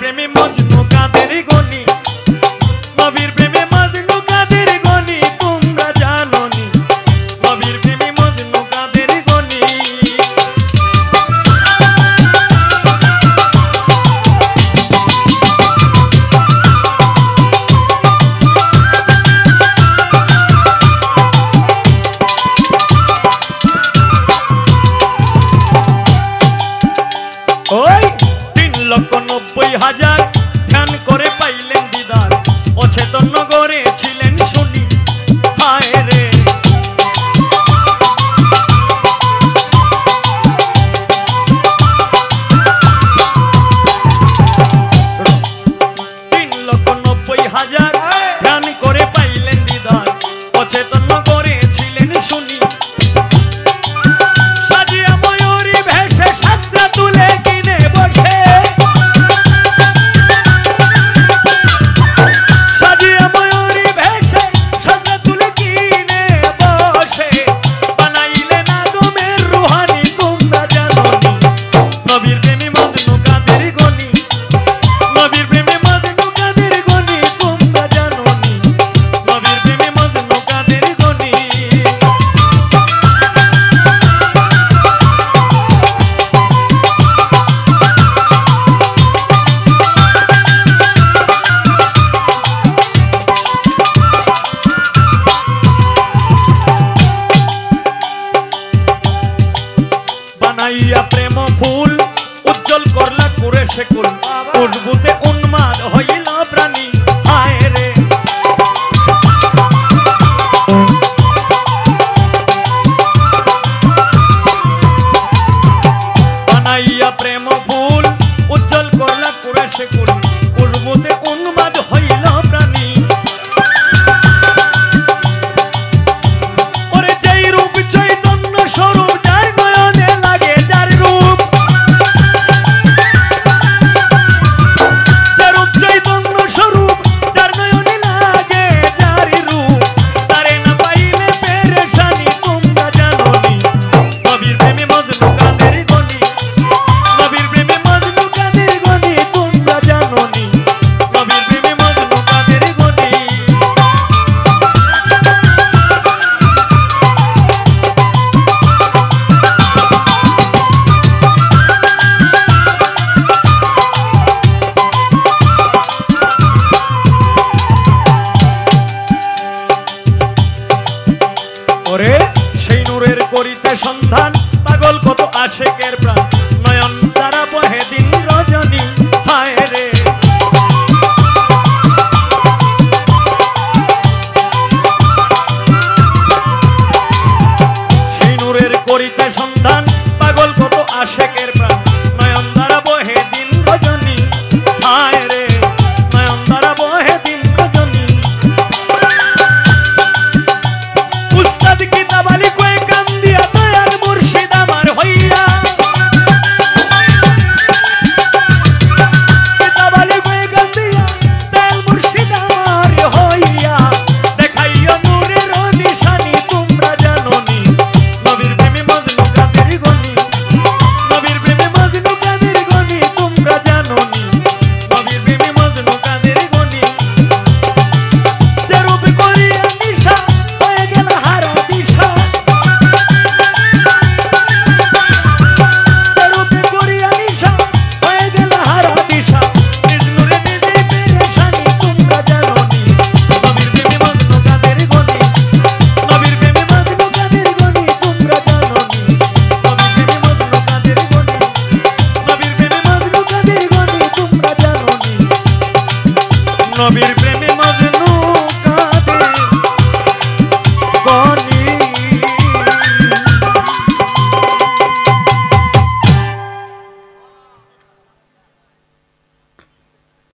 প্রেমে মজনু কাদের গনি, নবীর প্রেমে মজনু কাদের গনি, তোমরা জানো নি নবীর প্রেমে মজনু কাদের গনি। ওই 3,90,000 ধ্যান করে পাইলেন দিদার, অচেতন নগরে ছিলেন শুনি, হায় রে। 3,90,000 ধ্যান করে পাইলেন দিদার, অচেতন নগরে ছিলেন শুনি। সাজিয়া ময়ূরী ভেসে সাজরা তুলে কিনে বসে, সাজিয়া ময়ূরী ভেসে সাজরা তুলে কিনে বসে, বানাইলেন আদমের রুহানি, তোমরা জানো নি নবীর প্রেমে মজনু কাদের গনি, নবীর প্রেমে মজনু কাদের গনি, তোমরা জানো নি নবীর প্রেমে মজনু কাদের গনি। বানাইয়া প্রেম ফুল উজ্জ্বল করলা করে শেকুল, উঠবুতে উন্মাদ হইল প্রাণী, হায় রে। বানাইয়া প্রেম ফুল উজ্জ্বল করলা করে শেকুল, উঠবুতে উন্মাদ হইল প্রাণী। ওরে যেই রূপ চৈতন্য স্বরূপ, যার নয়নে লাগে যার রূপ, যার রূপ চৈতন্য স্বরূপ, যার নয়নে লাগে যার রূপ, তারে না পাইলে পেরেশানি, তোমরা জানো নি নবীর প্রেমে মজনু কাদের গনি, নবীর প্রেমে মজনু কাদের গনি, তোমরা জানো নি নবীর প্রেমে মজনু কাদের গনি। ওরে সেই নূরের করিতে সন্ধান, পাগল কত আশেকের প্রাণ, নয়ন তারা বহে দিন রজনী, হায় রে। সেই নূরের করিতে সন্ধান, পাগল কত আশেকের প্রাণ, নয়ন তারা বহে দিন রজনী, হায় রে, নয়ন তারা বহে দিন রজনী। উস্তাদ কিতাব আলী কয়ে কান দিয়া, দয়াল মুর্শিদ আমার হইয়া, কিতাব আলী কয়ে কান দিয়া, দয়াল মুর্শিদ আমার হইয়া, দেখাইয়া নূরের নিশানি, তোমরা জানো নি নবীর প্রেমে মজনু কাদের গনি, নবীর প্রেমে মজনু কাদের গনি, তোমরা জানো নি নবীর প্রেমে মজনু কাদের গনি। যে রূপে করিয়া নিশা হয়ে গেল হারা দিশা, যে রূপে করিয়া নিশা হয়ে গেল হারা দিশা, নিজ নূরে নিজেই পেরেশানি, তোমরা জানো নি নবীর প্রেমে মজনু কাদের গনি, নবীর প্রেমে মজনু কাদের গনি, তোমরা জানো নি নবীর প্রেমে মজনু কাদের গনি, নবীর প্রেমে মজনু কাদের গনি, তোমরা জানো নি নবীর